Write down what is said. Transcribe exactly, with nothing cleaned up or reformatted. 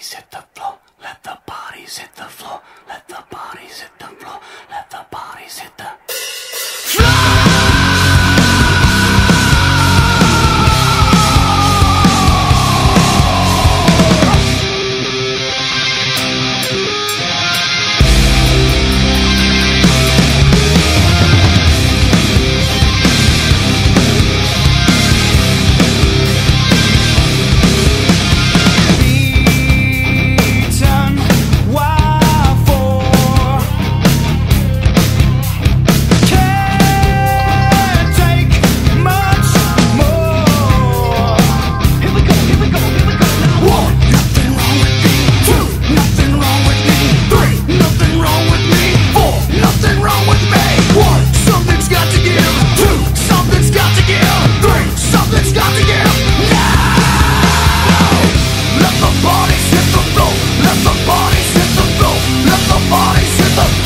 bodies hit the floor. Let the bodies hit the floor. Let the bodies hit the floor. Let the bodies hit the floor. Let the bodies hit the floor. Let the bodies hit the